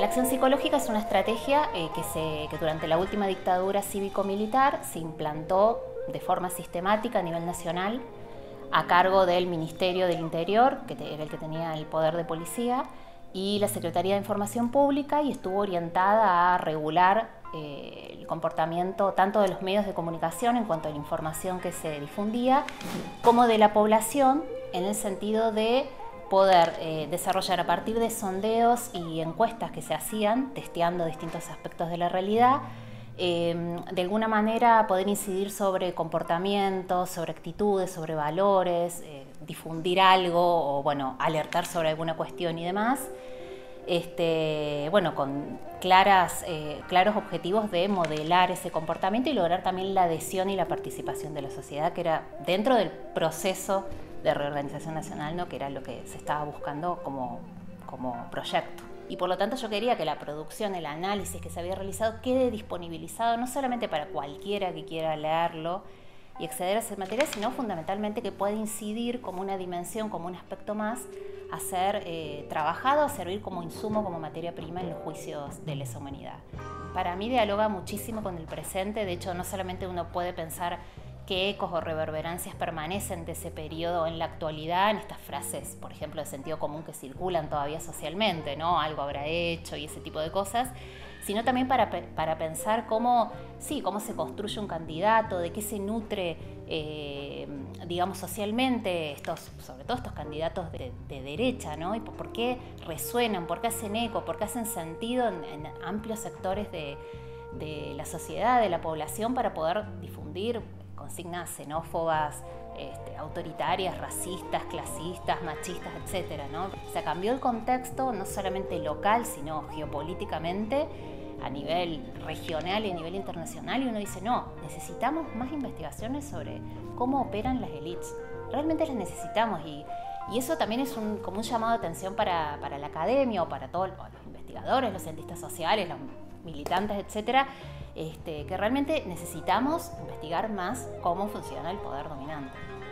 La acción psicológica es una estrategia que durante la última dictadura cívico-militar se implantó de forma sistemática a nivel nacional a cargo del Ministerio del Interior, que era el que tenía el poder de policía, y la Secretaría de Información Pública, y estuvo orientada a regular el comportamiento tanto de los medios de comunicación en cuanto a la información que se difundía, como de la población en el sentido de poder desarrollar a partir de sondeos y encuestas que se hacían, testeando distintos aspectos de la realidad, de alguna manera poder incidir sobre comportamientos, sobre actitudes, sobre valores, difundir algo o bueno, alertar sobre alguna cuestión y demás, bueno, con claros objetivos de modelar ese comportamiento y lograr también la adhesión y la participación de la sociedad, que era dentro del proceso de reorganización nacional, ¿no? Que era lo que se estaba buscando como proyecto. Y por lo tanto yo quería que la producción, el análisis que se había realizado quede disponibilizado no solamente para cualquiera que quiera leerlo y acceder a ese material, sino fundamentalmente que pueda incidir como una dimensión, como un aspecto más a ser trabajado, a servir como insumo, como materia prima en los juicios de lesa humanidad. Para mí dialoga muchísimo con el presente. De hecho, no solamente uno puede pensar qué ecos o reverberancias permanecen de ese periodo en la actualidad, en estas frases, por ejemplo, de sentido común que circulan todavía socialmente, ¿no? Algo habrá hecho y ese tipo de cosas, sino también para pensar cómo se construye un candidato, de qué se nutre, digamos, socialmente, sobre todo estos candidatos de derecha, ¿no? Y por qué resuenan, por qué hacen eco, por qué hacen sentido en amplios sectores de la sociedad, de la población, para poder difundir consignas xenófobas, autoritarias, racistas, clasistas, machistas, etcétera, ¿no? O sea, cambió el contexto no solamente local, sino geopolíticamente, a nivel regional y a nivel internacional, y uno dice, no, necesitamos más investigaciones sobre cómo operan las élites. Realmente las necesitamos, y eso también es como un llamado de atención para la academia o para todos los investigadores, los cientistas sociales, los militantes, etcétera, que realmente necesitamos investigar más cómo funciona el poder dominante.